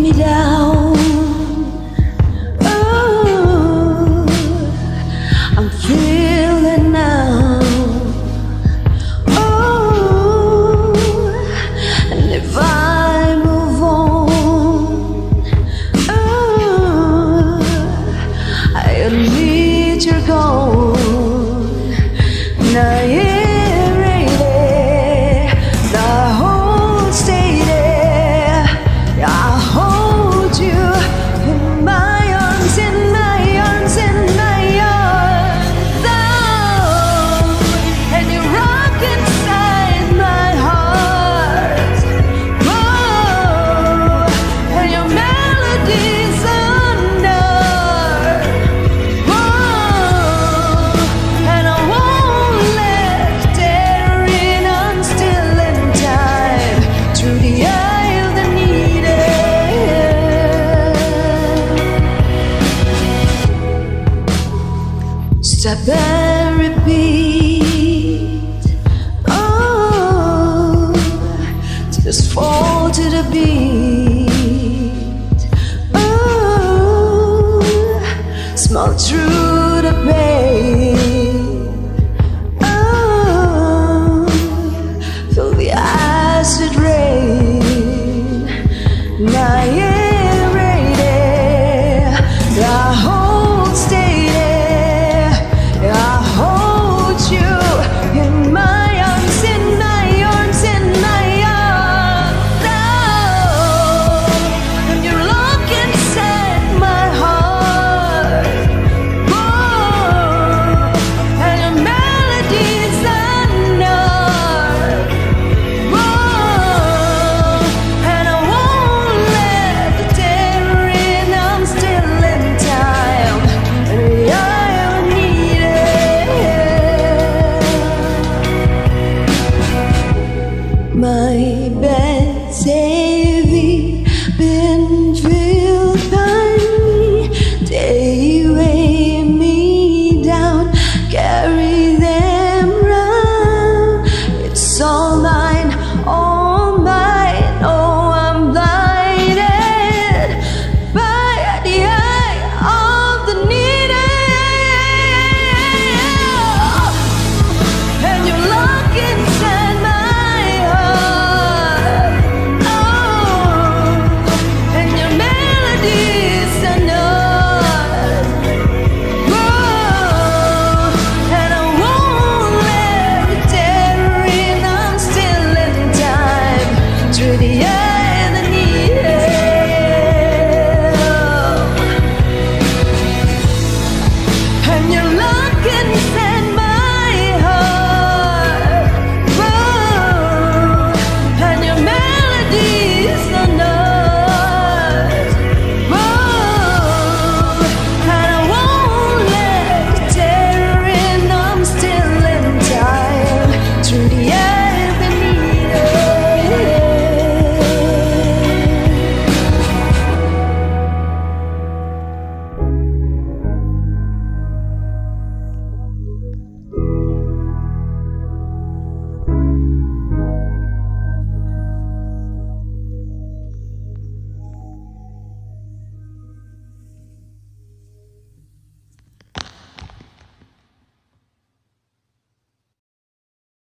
me down. Oh, I'm feeling now. Oh, and if I move on, oh, I admit you're gone. Now stop and repeat. Oh, just fall to the beat. Oh, smile through the pain. Oh, feel the acid rain. Now you're ready. I hold stay. I hold you in my arms, in my arms, in my arms. Oh, and you look inside my heart. Oh, and your melodies unknown. Oh, and I won't let the day in. I'm still in time. My bed's heavy, been filled by me. They weigh me down, carry them round. It's all mine, all mine. Oh, I'm blinded by the eye of the needle, and you look inside my through the